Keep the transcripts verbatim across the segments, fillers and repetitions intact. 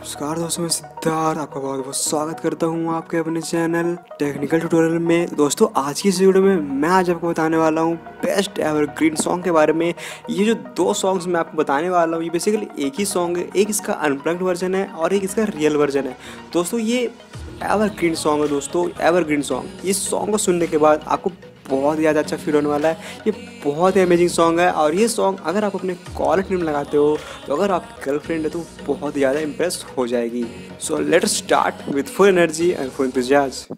नमस्कार दोस्तों, मैं सिद्धार्थ आपका बहुत बहुत स्वागत करता हूं आपके अपने चैनल टेक्निकल ट्यूटोरियल में। दोस्तों आज की इस वीडियो में मैं आज आपको बताने वाला हूं बेस्ट एवरग्रीन सॉन्ग के बारे में। ये जो दो सॉन्ग्स मैं आपको बताने वाला हूं ये बेसिकली एक ही सॉन्ग है, एक इसका अनप्लग्ड वर्जन है और एक इसका रियल वर्जन है। दोस्तों ये एवरग्रीन सॉन्ग है, दोस्तों एवरग्रीन सॉन्ग। इस सॉन्ग को सुनने के बाद आपको बहुत ही ज़्यादा अच्छा फील होने वाला है। ये बहुत ही अमेजिंग सॉन्ग है और ये सॉन्ग अगर आप अपने कॉलर ट्यून में लगाते हो तो अगर आपकी गर्लफ्रेंड है तो बहुत ही ज़्यादा इम्प्रेस हो जाएगी। So let's start with full energy and full enthusiasm.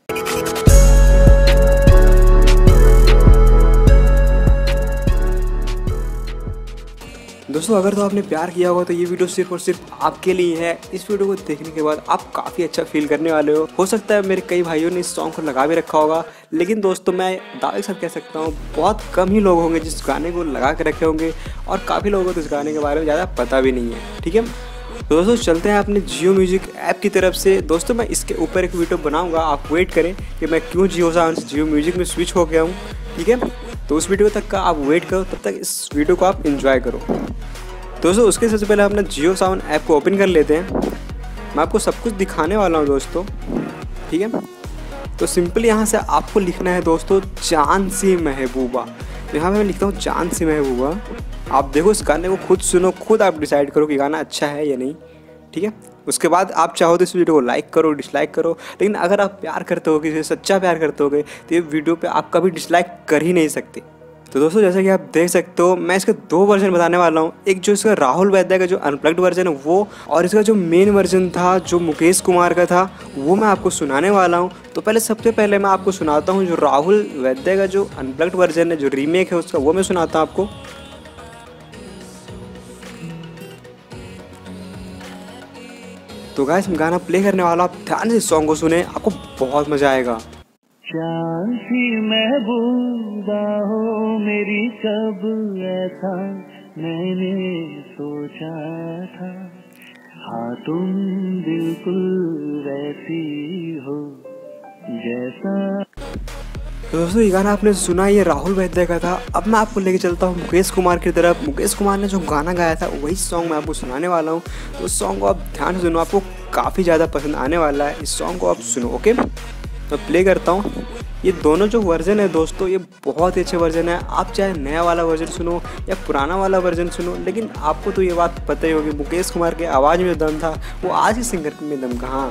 दोस्तों अगर तो आपने प्यार किया होगा तो ये वीडियो सिर्फ और सिर्फ आपके लिए है। इस वीडियो को देखने के बाद आप काफ़ी अच्छा फील करने वाले हो। हो सकता है मेरे कई भाइयों ने इस सॉन्ग को लगा भी रखा होगा, लेकिन दोस्तों मैं दावे के साथ कह सकता हूँ बहुत कम ही लोग होंगे जिस गाने को लगा के रखे होंगे और काफ़ी लोगों को तो इस गाने के बारे में ज़्यादा पता भी नहीं है। ठीक है, तो दोस्तों चलते हैं अपने जियो म्यूजिक ऐप की तरफ से। दोस्तों मैं इसके ऊपर एक वीडियो बनाऊँगा, आप वेट करें कि मैं क्यों जियो साउंड से जियो म्यूजिक में स्विच हो गया हूँ। ठीक है, तो उस वीडियो तक का आप वेट करो, तब तक इस वीडियो को आप इंजॉय करो। दोस्तों उसके सबसे पहले अपना जियो साउंड ऐप को ओपन कर लेते हैं। मैं आपको सब कुछ दिखाने वाला हूं दोस्तों। ठीक है, तो सिंपल यहाँ से आपको लिखना है दोस्तों चांद सी महबूबा। तो यहाँ पे मैं लिखता हूँ चांद सी महबूबा। आप देखो इस गाने को खुद सुनो, खुद आप डिसाइड करो कि गाना अच्छा है या नहीं। ठीक है, उसके बाद आप चाहो तो इस वीडियो को लाइक करो, डिसलाइक करो, लेकिन अगर आप प्यार करते हो, किसी से सच्चा प्यार करते होगे तो ये वीडियो पे आप कभी डिसलाइक कर ही नहीं सकते। तो दोस्तों जैसा कि आप देख सकते हो मैं इसके दो वर्जन बताने वाला हूँ। एक जो इसका राहुल वैद्य का जो अनप्लग्ड वर्जन है वो, और इसका जो मेन वर्जन था जो मुकेश कुमार का था वो मैं आपको सुनाने वाला हूँ। तो पहले सबसे पहले मैं आपको सुनाता हूँ जो राहुल वैद्य का जो अनप्लग्ड वर्जन है, जो रीमेक है उसका, वो मैं सुनाता हूँ आपको। तो गाइस मैं गाना प्ले करने वाला, आप ध्यान से इस सॉन्ग को सुने, आपको बहुत मजा आएगा। चांद सी महबूबा हो मेरी, कब ऐसा मैंने सोचा था। हाँ तुम बिल्कुल वैसी हो जैसा। तो दोस्तों ये गाना आपने सुना, ये राहुल वैद्य का था। अब मैं आपको लेके चलता हूँ मुकेश कुमार की तरफ। मुकेश कुमार ने जो गाना गाया था वही सॉन्ग मैं आपको सुनाने वाला हूँ। तो उस सॉन्ग को आप ध्यान से सुनो, आपको काफ़ी ज़्यादा पसंद आने वाला है। इस सॉन्ग को आप सुनो। ओके, तो प्ले करता हूँ। ये दोनों जो वर्जन है दोस्तों ये बहुत ही अच्छे वर्जन है। आप चाहे नया वाला वर्जन सुनो या पुराना वाला वर्जन सुनो, लेकिन आपको तो ये बात पता ही होगी मुकेश कुमार के आवाज़ में दम था, वो आज ही सिंगर में दम कहाँ।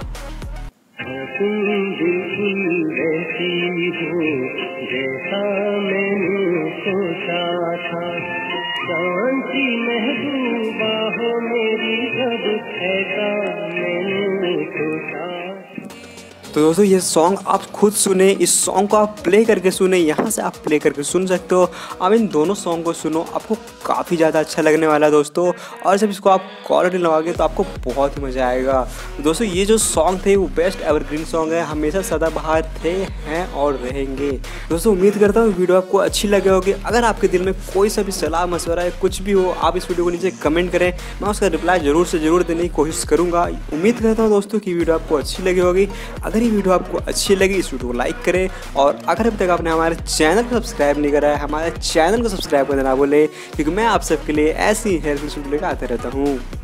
तो दोस्तों ये सॉन्ग आप खुद सुने, इस सॉन्ग को आप प्ले करके सुने, यहाँ से आप प्ले करके सुन सकते हो। अब इन दोनों सॉन्ग को सुनो, आपको काफ़ी ज़्यादा अच्छा लगने वाला है दोस्तों। और जब इसको आप कॉलर लगाओगे तो आपको बहुत ही मज़ा आएगा। तो दोस्तों ये जो सॉन्ग थे वो बेस्ट एवरग्रीन सॉन्ग है, हमेशा सदाबहार थे, हैं और रहेंगे। दोस्तों उम्मीद करता हूँ वीडियो आपको अच्छी लगे होगी। अगर आपके दिल में कोई सा भी सलाह मशवरा है, कुछ भी हो, आप इस वीडियो को नीचे कमेंट करें, मैं उसका रिप्लाई ज़रूर से ज़रूर देने की कोशिश करूँगा। उम्मीद करता हूँ दोस्तों कि वीडियो आपको अच्छी लगी होगी। अगर ये वीडियो आपको अच्छी लगी इस वीडियो को लाइक करें, और अगर अभी तक आपने हमारे चैनल को सब्सक्राइब नहीं करा है, हमारे चैनल को सब्सक्राइब करना ना भूलें, क्योंकि मैं आप सबके लिए ऐसी हेल्पफुल वीडियो लेकर आते रहता हूँ।